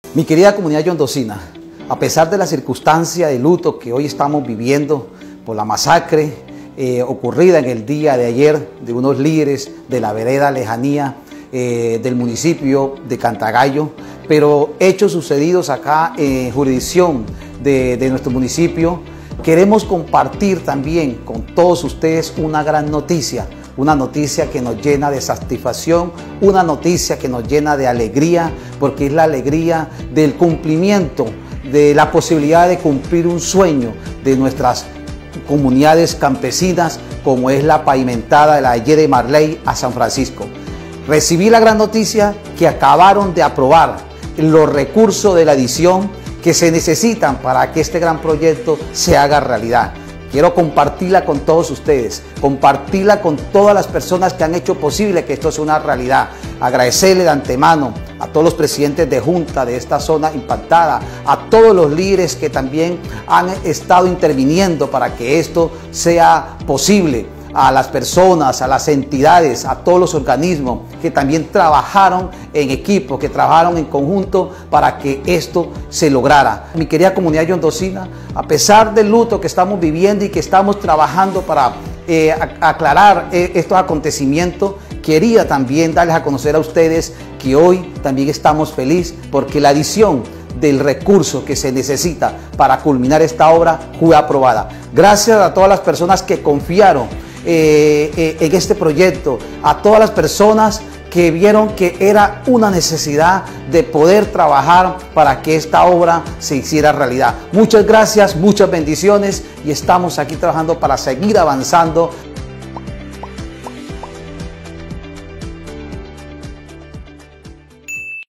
Mi querida comunidad yondocina, a pesar de la circunstancia de luto que hoy estamos viviendo por la masacre ocurrida en el día de ayer de unos líderes de la vereda Lejanía del municipio de Cantagallo, pero hechos sucedidos acá en jurisdicción de nuestro municipio, queremos compartir también con todos ustedes una gran noticia. Una noticia que nos llena de satisfacción, una noticia que nos llena de alegría, porque es la alegría del cumplimiento, de la posibilidad de cumplir un sueño de nuestras comunidades campesinas, como es la pavimentada de la Y de Marley a San Francisco. Recibí la gran noticia que acabaron de aprobar los recursos de la adición que se necesitan para que este gran proyecto se haga realidad. Quiero compartirla con todos ustedes, compartirla con todas las personas que han hecho posible que esto sea una realidad. Agradecerle de antemano a todos los presidentes de junta de esta zona impactada, a todos los líderes que también han estado interviniendo para que esto sea posible, a las personas, a las entidades, a todos los organismos que también trabajaron en equipo, que trabajaron en conjunto para que esto se lograra. Mi querida comunidad yondocina, a pesar del luto que estamos viviendo y que estamos trabajando para aclarar estos acontecimientos, quería también darles a conocer a ustedes que hoy también estamos felices porque la adición del recurso que se necesita para culminar esta obra fue aprobada. Gracias a todas las personas que confiaron en este proyecto, a todas las personas que vieron que era una necesidad de poder trabajar para que esta obra se hiciera realidad. Muchas gracias, muchas bendiciones y estamos aquí trabajando para seguir avanzando.